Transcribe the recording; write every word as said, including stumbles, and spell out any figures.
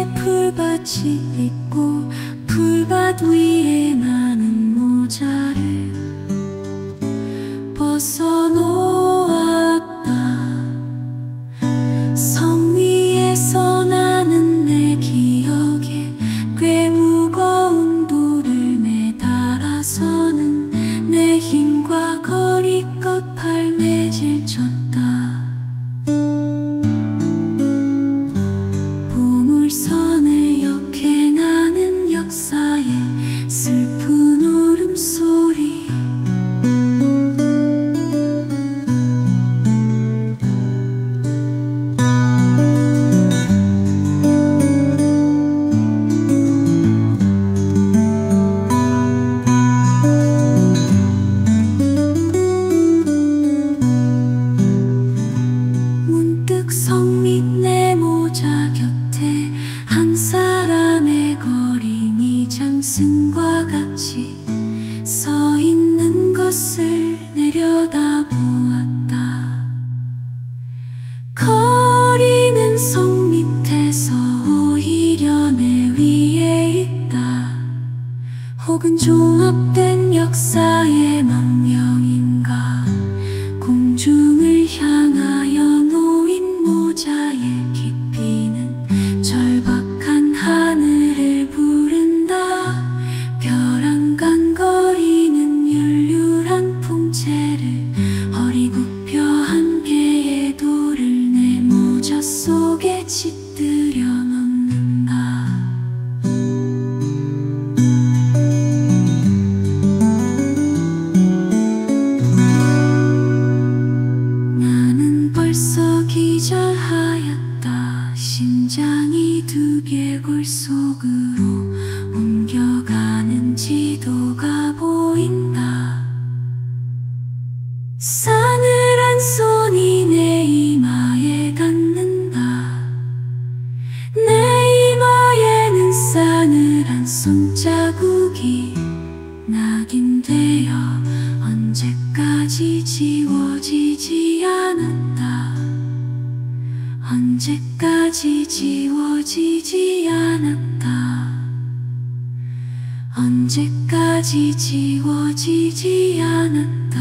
위에 풀밭이 있고 풀밭 위에 나는 모자를 벗어놓았다. 성 위에서 나는 내 기억에 꽤 무거운 돌을 매달아서는 내 힘과 거리껏 발매질 쳤다. 보물선을 역행하는 역사의 슬픈 울음소리. 성 밑 내 모자 곁에 한 사람의 거린이 장승과 같이 서 있는 것을 내려다보았다. 거린은 성 밑에서 오히려 내 위에 있다. 혹은 종합된 역사의 망령인가. 공중을 향하여 놓인 모자의 깊이는 절박한 하늘을 부른다. 벼랑간거리는 율율한 풍채를 허리 굽혀 한 개의 돌을 내 모자 속에 깃들여 넣는다. 벌써 기절하였다. 심장이 두개골 속으로 옮겨가는 지도가 보인다. 싸늘한 손이 내 이마에 닿는다. 내 이마에는 싸늘한 손자국이 낙인되어 언제까지 지워지지 않았다. 언제까지 지워지지 않았다. 언제까지 지워지지 않았다.